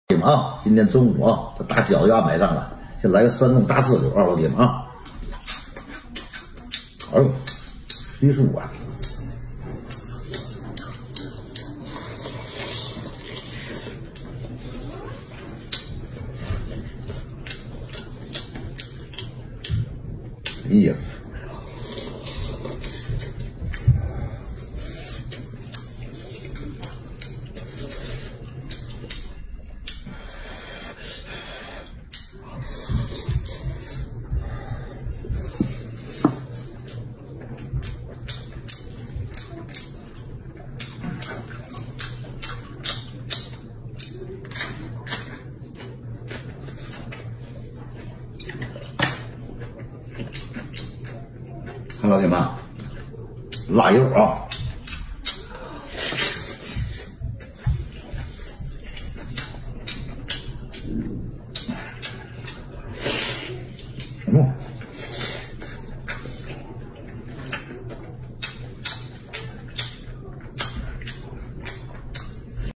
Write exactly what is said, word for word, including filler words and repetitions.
啊，今天中午啊，这大脚丫买上了，先来个山东大自个儿，老铁们啊！哎呦，稀疏啊！哎呀！ 看老铁们，辣油啊！